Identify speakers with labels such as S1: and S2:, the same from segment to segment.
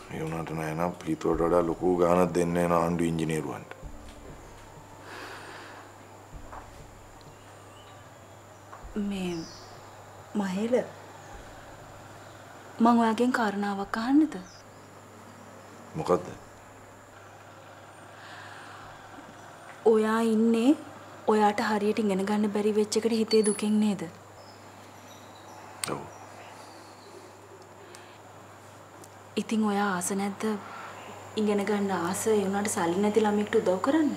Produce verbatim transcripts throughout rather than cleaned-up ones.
S1: ඒ වුණාට නෑ නම් පීතුවට වඩා ලොකු ගාණක් දෙන්නේ නැහැ ආණ්ඩු ඉංජිනේරුවන්ට.
S2: මේ මහේල මම ඔයාගෙන් කාරණාවක් අහන්නද?
S1: මොකද්ද?
S2: ඔයා ඉන්නේ ඔයාට හරියට ඉගෙන ගන්න බැරි වෙච්ච එකට හිතේ දුකෙන් නේද?
S1: ඔව්.
S2: ඉතින් ඔයා ආස නැද්ද ඉගෙන ගන්න ආස ඒ උනාට සල්ලි නැති ළමයෙක්ට උදව් කරන්න?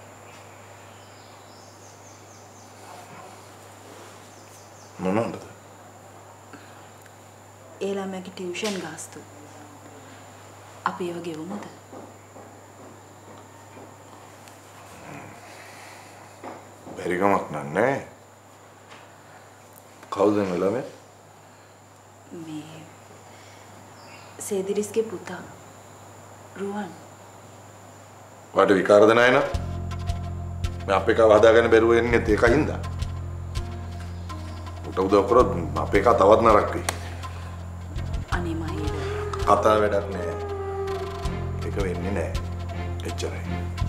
S1: මොනවද?
S2: ඒ ළමයාගේ ටියුෂන් ගාස්තු. අපි ඒව ගෙවමුද?
S1: බැරි කමක් නෑ. කවුද මේ ළමයා?
S2: මේ සේදිරිස්ගේ පුතා රුවන්.
S1: වාට විකාරද නැහැ නේද? මේ අපේ කව හදාගන්න බැරුව එන්නේ ඒකින්ද? උට උදව් කරොත් අපේ කව තවත් නරක වෙයි.
S2: අනේ මහේල
S1: කතා වැඩක් නෑ. ඒක වෙන්නේ නෑ. එච්චරයි.